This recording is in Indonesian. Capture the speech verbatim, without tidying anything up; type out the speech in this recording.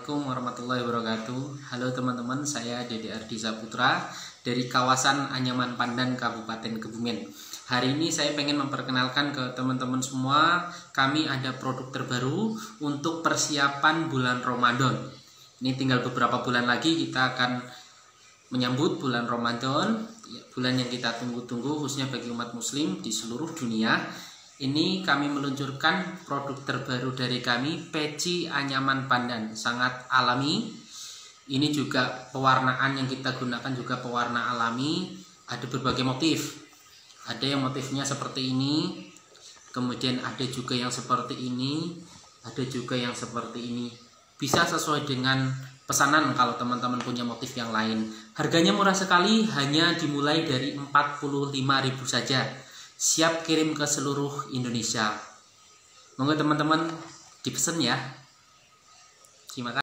Assalamualaikum warahmatullahi wabarakatuh. Halo teman-teman, saya Dede Ardi Saputra dari kawasan Anyaman Pandan, Kabupaten Kebumen. Hari ini saya pengen memperkenalkan ke teman-teman semua, kami ada produk terbaru untuk persiapan bulan Ramadan. Ini tinggal beberapa bulan lagi kita akan menyambut bulan Ramadan, bulan yang kita tunggu-tunggu khususnya bagi umat muslim di seluruh dunia. Ini kami meluncurkan produk terbaru dari kami, peci anyaman pandan, sangat alami. Ini juga pewarnaan yang kita gunakan juga pewarna alami, ada berbagai motif. Ada yang motifnya seperti ini, kemudian ada juga yang seperti ini, ada juga yang seperti ini. Bisa sesuai dengan pesanan kalau teman-teman punya motif yang lain. Harganya murah sekali, hanya dimulai dari empat puluh lima ribu saja. Siap kirim ke seluruh Indonesia. Monggo teman-teman dipesan ya. Terima kasih.